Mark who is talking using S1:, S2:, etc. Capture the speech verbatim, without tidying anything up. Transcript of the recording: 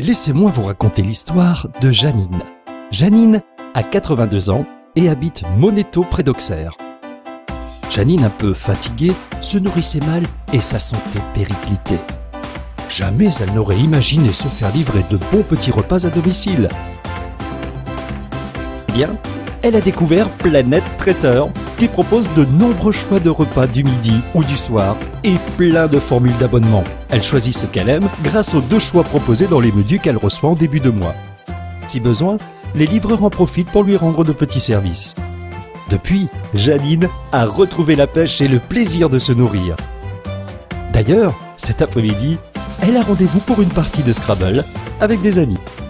S1: Laissez-moi vous raconter l'histoire de Janine. Janine a quatre-vingt-deux ans et habite Monéto près d'Auxerre. Janine, un peu fatiguée, se nourrissait mal et sa santé périclitait. Jamais elle n'aurait imaginé se faire livrer de bons petits repas à domicile. Eh bien, elle a découvert Planète Traiteur, qui propose de nombreux choix de repas du midi ou du soir et plein de formules d'abonnement. Elle choisit ce qu'elle aime grâce aux deux choix proposés dans les menus qu'elle reçoit en début de mois. Si besoin, les livreurs en profitent pour lui rendre de petits services. Depuis, Janine a retrouvé la pêche et le plaisir de se nourrir. D'ailleurs, cet après-midi, elle a rendez-vous pour une partie de Scrabble avec des amis.